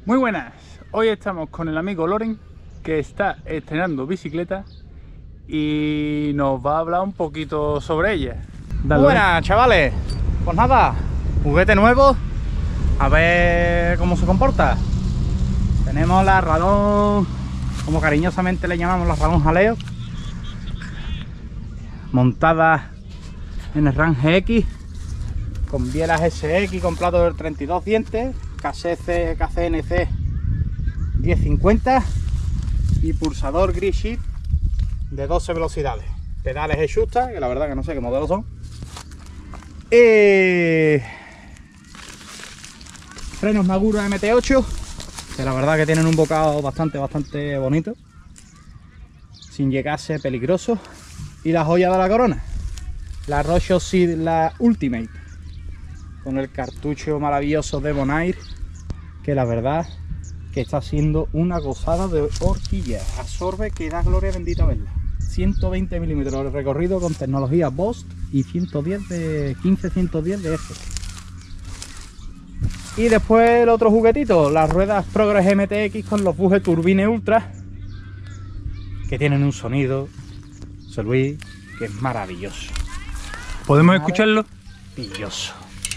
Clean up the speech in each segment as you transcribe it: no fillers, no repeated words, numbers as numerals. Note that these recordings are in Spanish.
Muy buenas, hoy estamos con el amigo Loren, que está estrenando bicicleta y nos va a hablar un poquito sobre ella. Muy buenas, chavales. Pues nada, juguete nuevo, a ver cómo se comporta. Tenemos la Radón, como cariñosamente le llamamos, la Radón Jaleo, montada en el Range X, con bielas SX, con plato de 32 dientes, KCNC 1050 y pulsador Grip Shift de 12 velocidades. Pedales Schuster, que la verdad que no sé qué modelos son. Frenos Maguro MT8, que la verdad que tienen un bocado bastante bonito, sin llegarse peligroso. Y la joya de la corona, la Rosho Seed, la Ultimate, con el cartucho maravilloso de Bonaire, que la verdad que está siendo una gozada de horquilla. Absorbe que da gloria bendita verla. 120 milímetros de recorrido con tecnología Bosch y 110 de eje. Y después el otro juguetito, las ruedas Progress MTX con los bujes Turbine Ultra, que tienen un sonido, José Luis, que es maravilloso. ¿Podemos escucharlo? Maravilloso.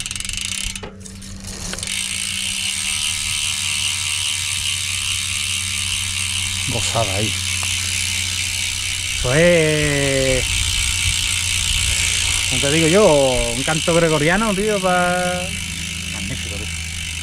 Gozada ahí. Eso es, como te digo yo, un canto gregoriano, tío, para... Magnífico, tío.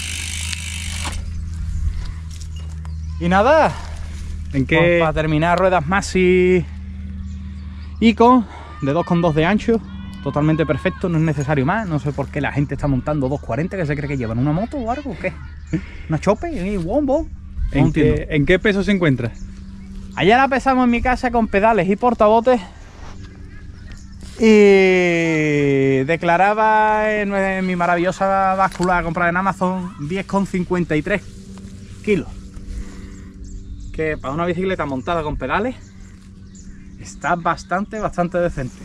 Y nada, ¿En qué? para terminar, ruedas Maxi Icon de 2,2 de ancho, totalmente perfecto, no es necesario más. No sé por qué la gente está montando 240, que se cree que llevan una moto o algo, ¿o qué? ¿Una chope? ¿Y wombo? No entiendo. ¿En qué peso se encuentra? Allá la pesamos en mi casa con pedales y portabotes y declaraba en mi maravillosa báscula comprada en Amazon 10,53 kilos, que para una bicicleta montada con pedales está bastante decente.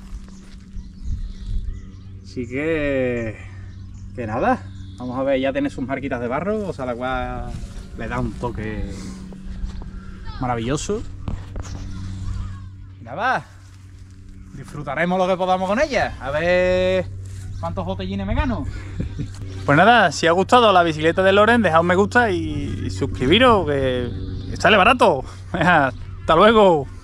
Así que nada, vamos a ver, ya tiene sus marquitas de barro, o sea, la cual le da un toque maravilloso. Y nada, disfrutaremos lo que podamos con ella. A ver cuántos botellines me gano. Pues nada, si os ha gustado la bicicleta de Loren, dejad un me gusta y suscribiros, que sale barato. Hasta luego.